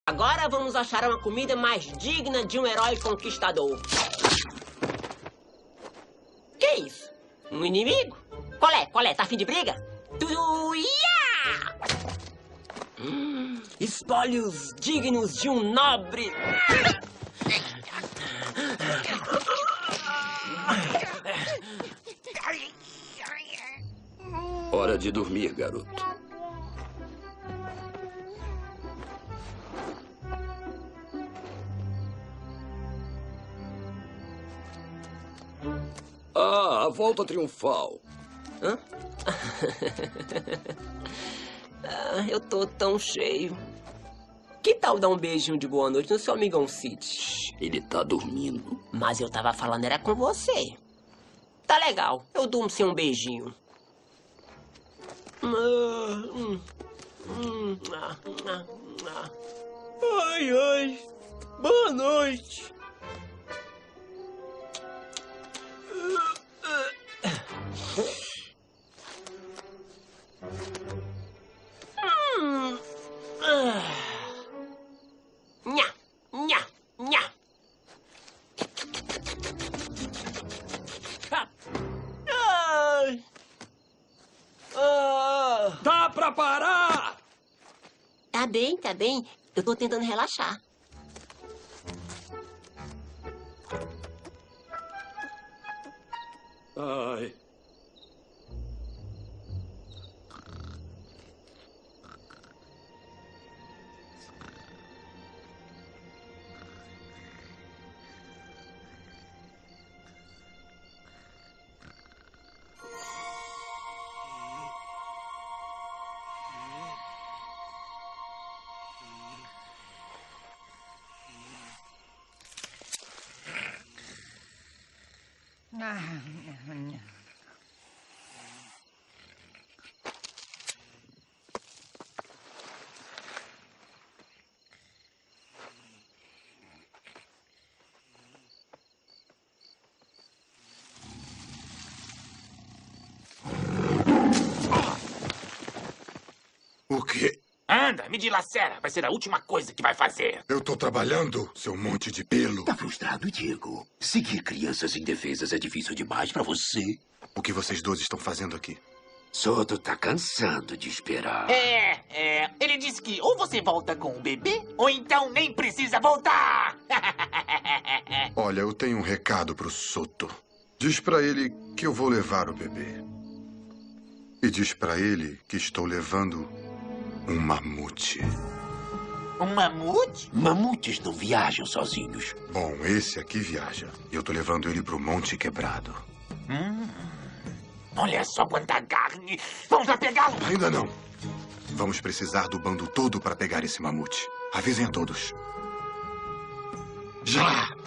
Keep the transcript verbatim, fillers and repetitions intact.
Agora vamos achar uma comida mais digna de um herói conquistador. Que isso? Um inimigo? Qual é? Qual é? Tá afim de briga? Tuia! Hum, espólios dignos de um nobre. Hora de dormir, garoto. Ah, a volta triunfal. Hã? Ah, eu tô tão cheio. Que tal dar um beijinho de boa noite no seu amigão Sid? Ele tá dormindo. Mas eu tava falando era com você. Tá legal, eu durmo sem um beijinho. Ai, ai. Boa noite. Hum. Nha, nha, nha. Ai. Ah. Dá pra parar! Tá bem, tá bem. Eu tô tentando relaxar. Ai. O quê? Anda, me dilacera. Vai ser a última coisa que vai fazer. Eu tô trabalhando, seu monte de pelo. Tá frustrado, Diego? Seguir crianças indefesas é difícil demais pra você. O que vocês dois estão fazendo aqui? Soto tá cansando de esperar. É, é. Ele disse que ou você volta com o bebê, ou então nem precisa voltar. Olha, eu tenho um recado pro Soto. Diz pra ele que eu vou levar o bebê. E diz pra ele que estou levando um mamute. Um mamute? Mamutes não viajam sozinhos. Bom, esse aqui viaja. E eu tô levando ele pro Monte Quebrado. Hum, olha só quanta carne. Vamos lá pegá-lo. Ainda não. Vamos precisar do bando todo para pegar esse mamute. Avisem a todos. Já!